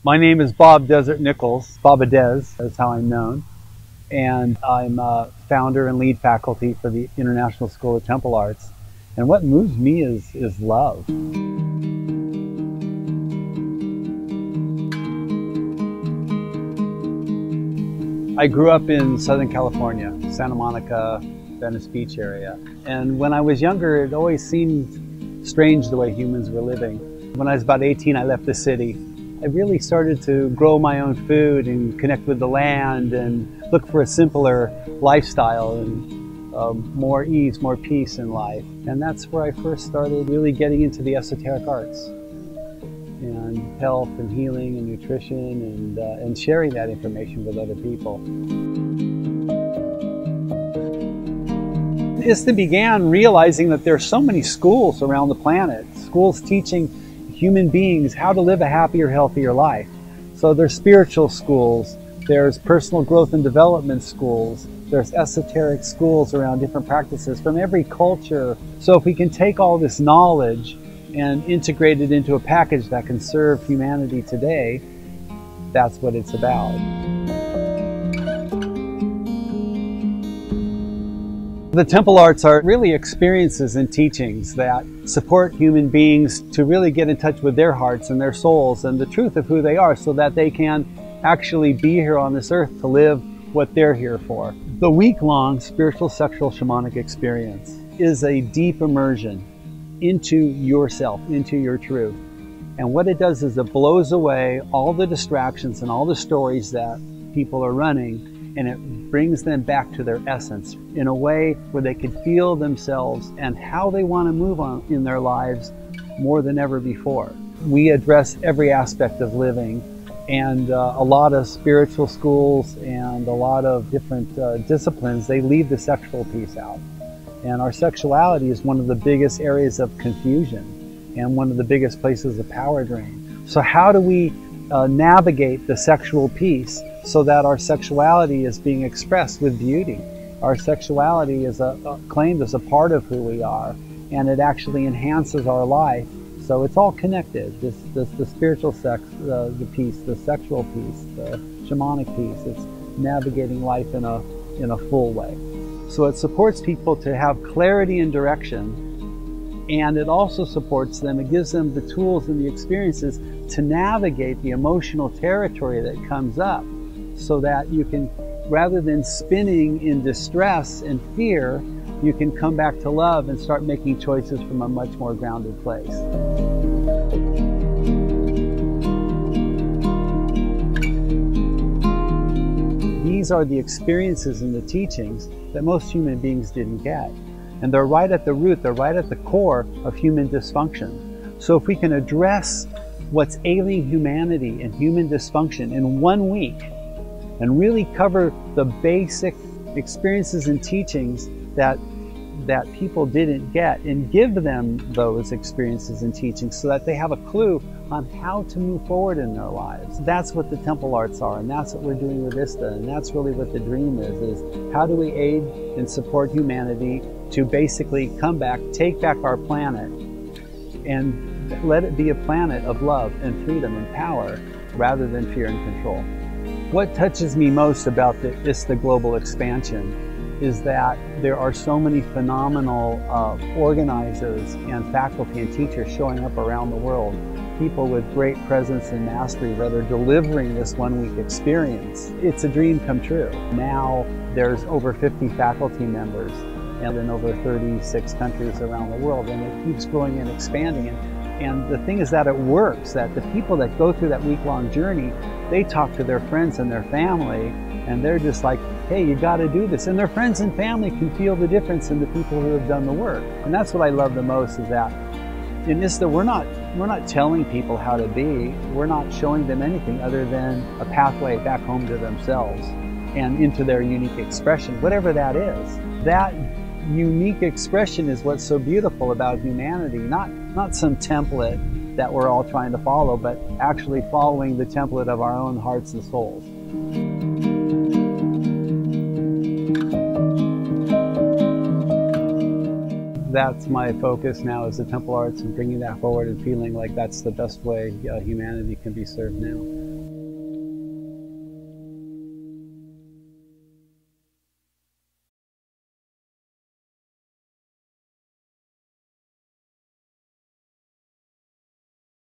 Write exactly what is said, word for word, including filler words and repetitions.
My name is Bob Desert Nichols, Baba Dez, that's how I'm known, and I'm a founder and lead faculty for the International School of Temple Arts. And what moves me is, is love. I grew up in Southern California, Santa Monica, Venice Beach area. And when I was younger, it always seemed strange the way humans were living. When I was about eighteen, I left the city. I really started to grow my own food and connect with the land and look for a simpler lifestyle and um, more ease, more peace in life. And that's where I first started really getting into the esoteric arts and health and healing and nutrition and, uh, and sharing that information with other people. ISTA began realizing that there are so many schools around the planet, schools teaching human beings how to live a happier, healthier life. So there's spiritual schools, there's personal growth and development schools, there's esoteric schools around different practices from every culture. So if we can take all this knowledge and integrate it into a package that can serve humanity today, that's what it's about. The temple arts are really experiences and teachings that support human beings to really get in touch with their hearts and their souls and the truth of who they are so that they can actually be here on this earth to live what they're here for. The week-long spiritual, sexual, shamanic experience is a deep immersion into yourself, into your truth. And what it does is it blows away all the distractions and all the stories that people are running, and it brings them back to their essence in a way where they can feel themselves and how they want to move on in their lives more than ever before. We address every aspect of living, and uh, a lot of spiritual schools and a lot of different uh, disciplines, they leave the sexual piece out. And our sexuality is one of the biggest areas of confusion and one of the biggest places of power drain. So how do we uh, navigate the sexual piece so that our sexuality is being expressed with beauty? Our sexuality is a, a claimed as a part of who we are, and it actually enhances our life. So it's all connected. This, this the spiritual sex, uh, the piece, the sexual piece, the shamanic piece. It's navigating life in a in a full way. So it supports people to have clarity and direction, and it also supports them, it gives them the tools and the experiences to navigate the emotional territory that comes up so that you can, rather than spinning in distress and fear, you can come back to love and start making choices from a much more grounded place. These are the experiences and the teachings that most human beings didn't get. And they're right at the root, they're right at the core of human dysfunction. So if we can address what's ailing humanity and human dysfunction in one week and really cover the basic experiences and teachings that that people didn't get and give them those experiences and teachings so that they have a clue on how to move forward in their lives. That's what the temple arts are, and that's what we're doing with ISTA, and that's really what the dream is, is how do we aid and support humanity to basically come back, take back our planet, and let it be a planet of love and freedom and power rather than fear and control. What touches me most about the ISTA global expansion is that there are so many phenomenal uh, organizers and faculty and teachers showing up around the world. People with great presence and mastery that are delivering this one-week experience. It's a dream come true. Now there's over fifty faculty members and in over thirty-six countries around the world, and it keeps growing and expanding. And, and the thing is that it works, that the people that go through that week-long journey, they talk to their friends and their family, and they're just like, hey, you got to do this. And their friends and family can feel the difference in the people who have done the work. And that's what I love the most, is that in ISTA, we're not, we're not telling people how to be. We're not showing them anything other than a pathway back home to themselves and into their unique expression, whatever that is. That unique expression is what's so beautiful about humanity, not, not some template that we're all trying to follow, but actually following the template of our own hearts and souls. That's my focus now, is the temple arts and bringing that forward and feeling like that's the best way uh, humanity can be served now.